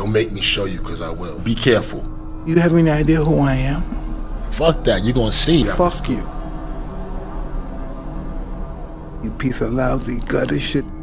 Don't make me show you, because I will. Be careful. You have any idea who I am? Fuck that, you're gonna see. Fuck you. You piece of lousy gutter shit.